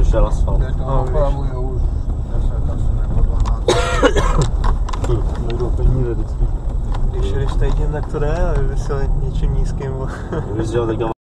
šel asfalt. No, opravujou už 10 asi nebo 12. Nejdou peníze vždycky. Když jedeš tady tím, tak to jde, ale kdyby si jel něčím nízkým. Kdyby si jel tak